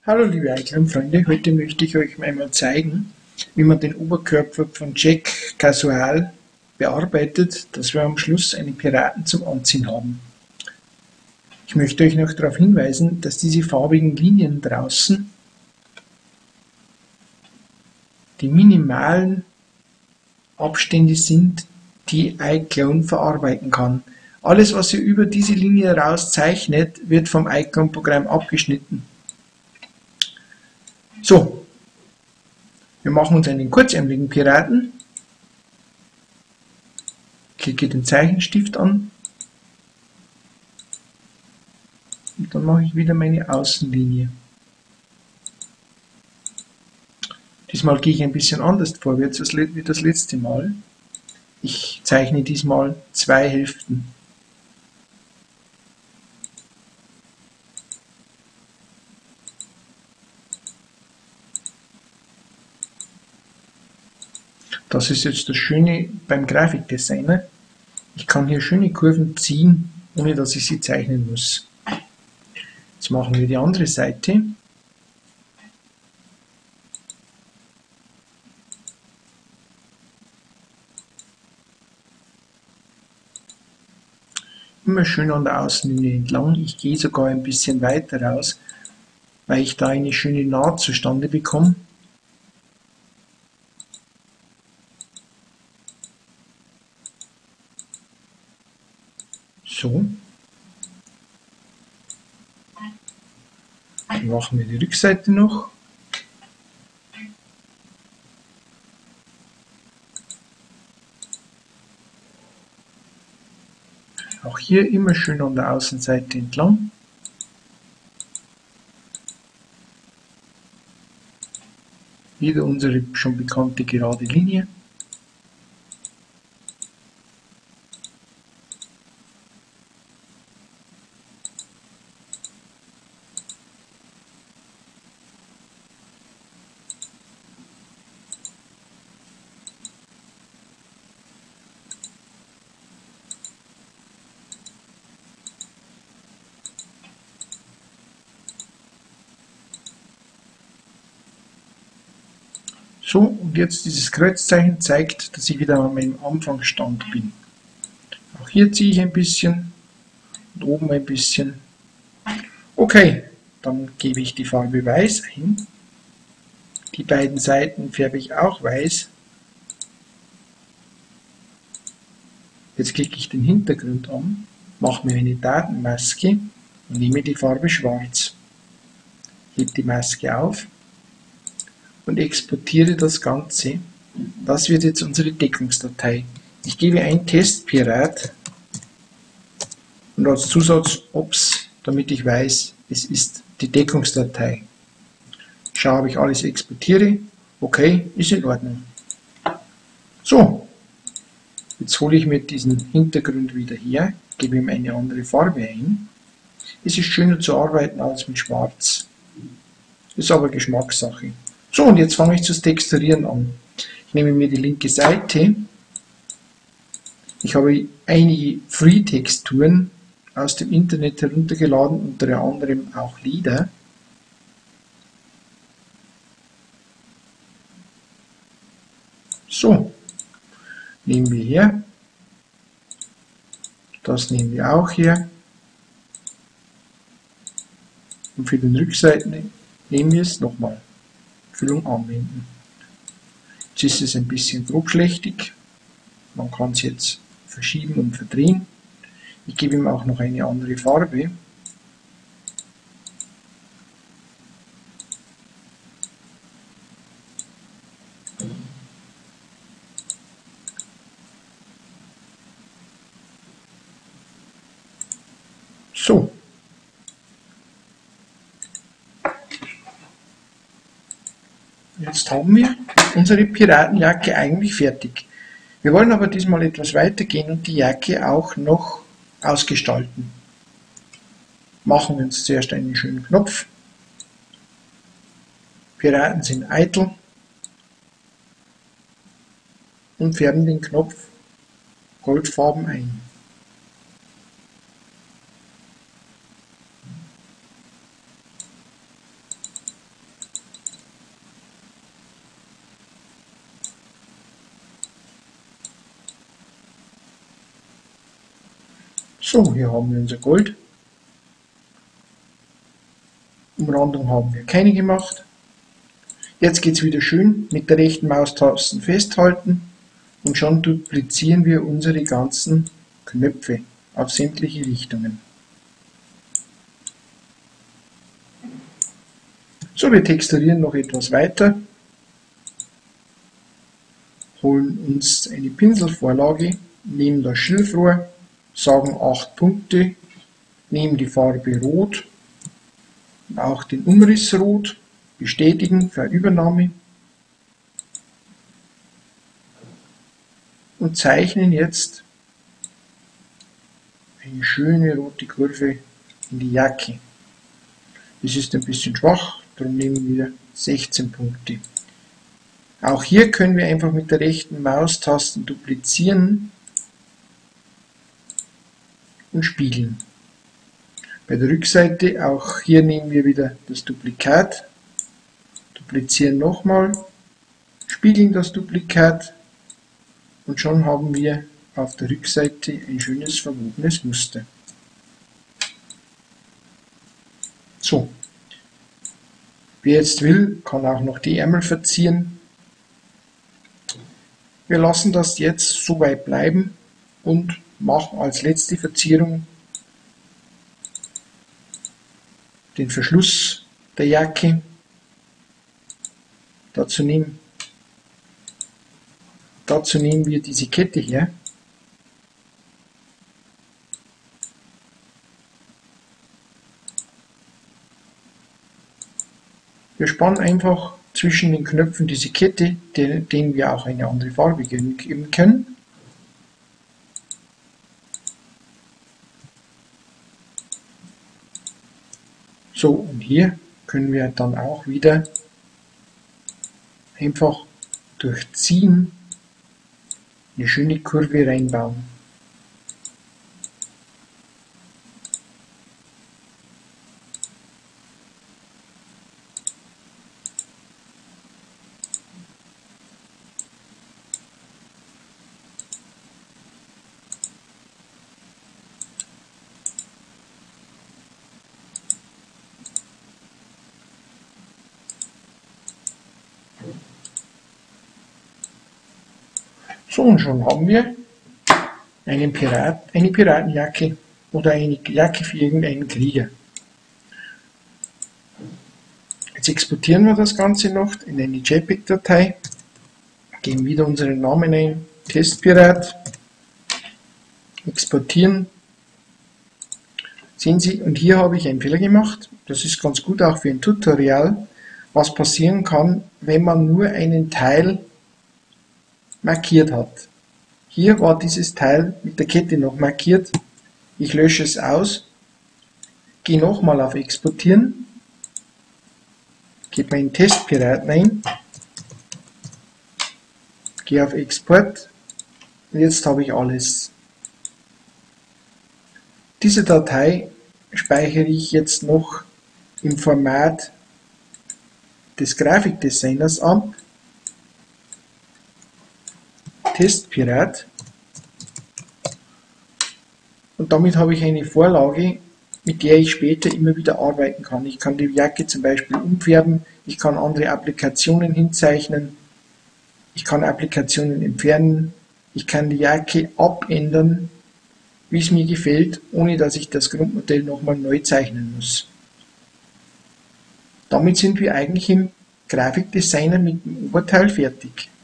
Hallo liebe Icon-Freunde, heute möchte ich euch einmal zeigen, wie man den Oberkörper von Jack Casual bearbeitet, dass wir am Schluss einen Piraten zum Anziehen haben. Ich möchte euch noch darauf hinweisen, dass diese farbigen Linien draußen die minimalen Abstände sind, die iClone verarbeiten kann. Alles, was ihr über diese Linie raus zeichnet, wird vom iClone-Programm abgeschnitten. So, wir machen uns einen kurzärmeligen Piraten, klicke den Zeichenstift an und dann mache ich wieder meine Außenlinie. Diesmal gehe ich ein bisschen anders vorwärts wie das letzte Mal. Ich zeichne diesmal zwei Hälften. Das ist jetzt das Schöne beim Grafikdesigner. Ich kann hier schöne Kurven ziehen, ohne dass ich sie zeichnen muss. Jetzt machen wir die andere Seite. Immer schön an der Außenlinie entlang. Ich gehe sogar ein bisschen weiter raus, weil ich da eine schöne Naht zustande bekomme. So. Dann machen wir die Rückseite noch. Auch hier immer schön an der Außenseite entlang. Wieder unsere schon bekannte gerade Linie. So, und jetzt dieses Kreuzzeichen zeigt, dass ich wieder an meinem Anfangsstand bin. Auch hier ziehe ich ein bisschen und oben ein bisschen. Okay, dann gebe ich die Farbe Weiß ein. Die beiden Seiten färbe ich auch weiß. Jetzt klicke ich den Hintergrund an, mache mir eine Datenmaske und nehme die Farbe Schwarz. Hebe die Maske auf und exportiere das Ganze. Das wird jetzt unsere Deckungsdatei. Ich gebe ein Testpirat und als Zusatz OPS, damit ich weiß, es ist die Deckungsdatei. Schaue, ob ich alles exportiere. Okay, ist in Ordnung. So, jetzt hole ich mir diesen Hintergrund wieder her, gebe ihm eine andere Farbe ein. Es ist schöner zu arbeiten als mit Schwarz. Ist aber Geschmackssache. So, und jetzt fange ich zu texturieren an. Ich nehme mir die linke Seite. Ich habe einige Free-Texturen aus dem Internet heruntergeladen, unter anderem auch Lieder. So, nehmen wir her. Das nehmen wir auch her. Und für den Rückseiten nehmen wir es nochmal. Füllung anwenden. Jetzt ist es ein bisschen grobschlächtig. Man kann es jetzt verschieben und verdrehen. Ich gebe ihm auch noch eine andere Farbe. So. Jetzt haben wir unsere Piratenjacke eigentlich fertig. Wir wollen aber diesmal etwas weiter gehen und die Jacke auch noch ausgestalten. Machen wir uns zuerst einen schönen Knopf. Piraten sind eitel und färben den Knopf goldfarben ein. So, hier haben wir unser Gold. Umrandung haben wir keine gemacht. Jetzt geht es wieder schön mit der rechten Maustaste festhalten und schon duplizieren wir unsere ganzen Knöpfe auf sämtliche Richtungen. So, wir texturieren noch etwas weiter, holen uns eine Pinselvorlage, nehmen das Schilfrohr, sagen 8 Punkte, nehmen die Farbe Rot, auch den Umriss Rot, bestätigen für Übernahme und zeichnen jetzt eine schöne rote Kurve in die Jacke. Das ist ein bisschen schwach, darum nehmen wir 16 Punkte. Auch hier können wir einfach mit der rechten Maustaste duplizieren und spiegeln. Bei der Rückseite, auch hier nehmen wir wieder das Duplikat, duplizieren nochmal, spiegeln das Duplikat und schon haben wir auf der Rückseite ein schönes verwobenes Muster. So, wer jetzt will, kann auch noch die Ärmel verzieren. Wir lassen das jetzt so weit bleiben und machen als letzte Verzierung den Verschluss der Jacke. Dazu nehmen wir diese Kette her. Wir spannen einfach zwischen den Knöpfen diese Kette, denen wir auch eine andere Farbe geben können. So, und hier können wir dann auch wieder einfach durch Ziehen eine schöne Kurve reinbauen. So, und schon haben wir eine Piratenjacke oder eine Jacke für irgendeinen Krieger. Jetzt exportieren wir das Ganze noch in eine JPEG-Datei, geben wieder unseren Namen ein, Testpirat, exportieren. Sehen Sie, und hier habe ich einen Fehler gemacht. Das ist ganz gut auch für ein Tutorial, was passieren kann, wenn man nur einen Teil markiert hat. Hier war dieses Teil mit der Kette noch markiert. Ich lösche es aus, gehe nochmal auf Exportieren, gebe meinen Testpiraten ein, gehe auf Export und jetzt habe ich alles. Diese Datei speichere ich jetzt noch im Format des Grafikdesigners ab. Testpirat. Und damit habe ich eine Vorlage, mit der ich später immer wieder arbeiten kann. Ich kann die Jacke zum Beispiel umfärben, ich kann andere Applikationen hinzeichnen, ich kann Applikationen entfernen, ich kann die Jacke abändern, wie es mir gefällt, ohne dass ich das Grundmodell nochmal neu zeichnen muss. Damit sind wir eigentlich im Grafikdesigner mit dem Oberteil fertig.